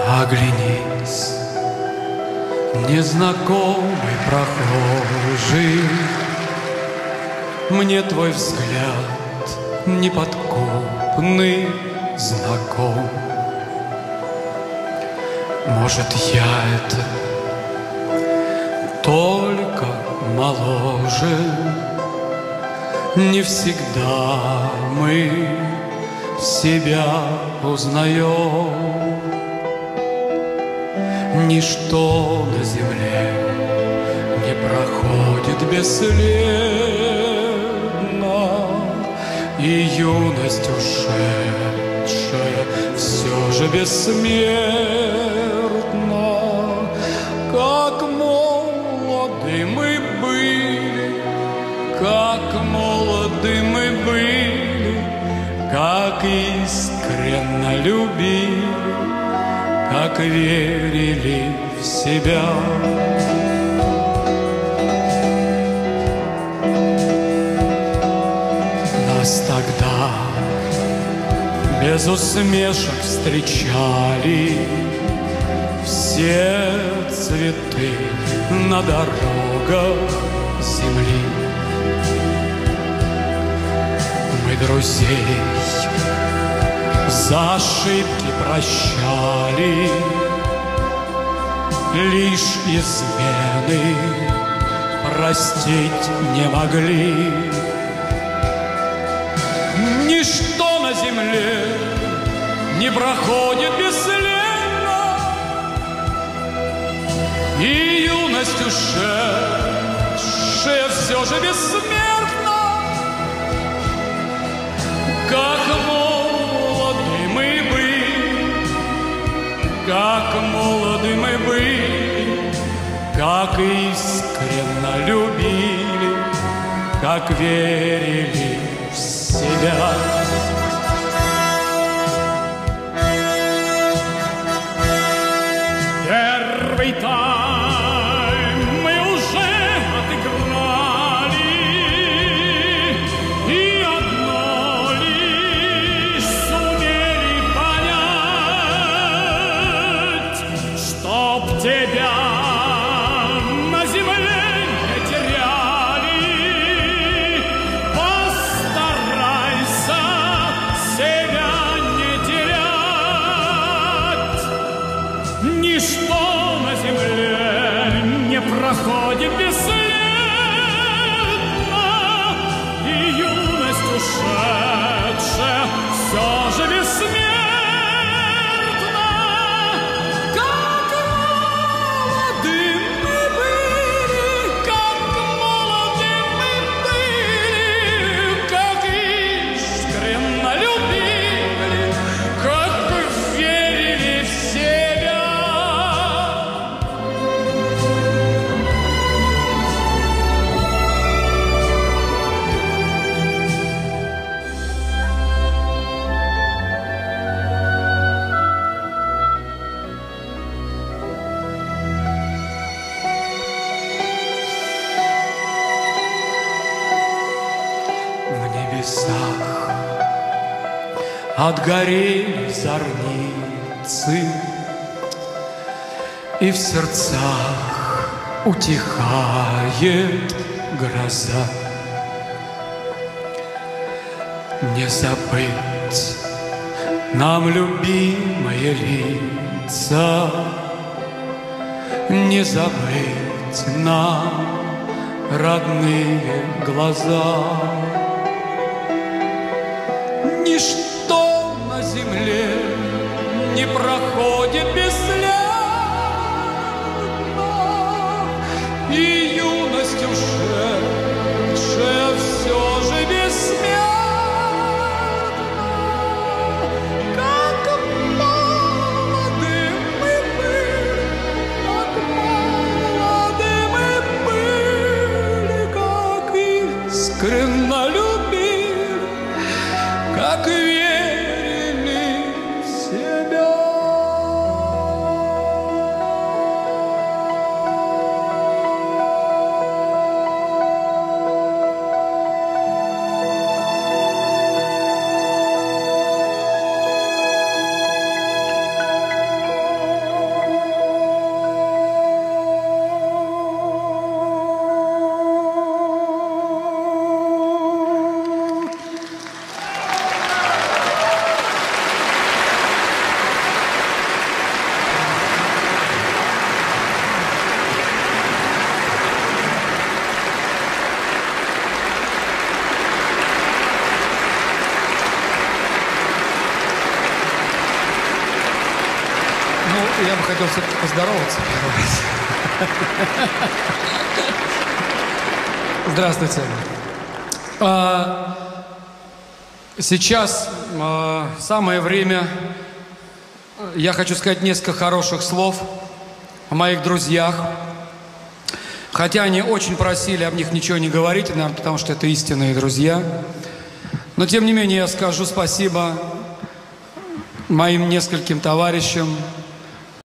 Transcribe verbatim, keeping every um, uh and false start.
Оглянись, незнакомый прохожий, мне твой взгляд неподкупный знаком. Может, я это только моложе, не всегда мы себя узнаем. Ничто на земле не проходит бесследно, и юность ушедшая все же бессмертна. Как молоды мы были, как молоды мы были, как искренно любили, как верили в себя. Нас тогда без усмешек встречали все цветы на дорогах земли. Мы друзей за ошибки прощали, лишь измены простить не могли. Ничто на земле не проходит бесследно, и юность ушедшая все же бессмертна. Как Как молоды мы были, как искренно любили, как верили в себя. Первый тайм мы уже отыграли, и одно лишь сумели понять, чтоб тебя на земле не теряли. Постарайся себя не терять. Ничто на земле не проходит бесследно, и юность ушедшая все же бессмертна. Отгорели зорницы, и в сердцах утихает гроза. Не забыть нам любимые лица, не забыть нам родные глаза. Ничто на земле не проходит бесследно, и юность ушедшая все же бессмертна. Как молоды мы были, как молоды мы были, как искренно любили, как верили в себя. я бы хотел все-таки поздороваться. Здравствуйте. А, сейчас а, самое время. Я хочу сказать несколько хороших слов о моих друзьях. Хотя они очень просили об них ничего не говорить, наверное, потому что это истинные друзья. Но тем не менее я скажу спасибо моим нескольким товарищам,